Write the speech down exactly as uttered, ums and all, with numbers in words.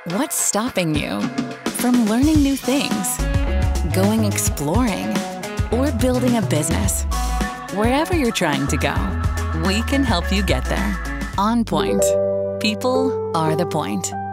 What's stopping you from learning new things, going exploring, or building a business? Wherever you're trying to go, we can help you get there. OnPoint. People are the point.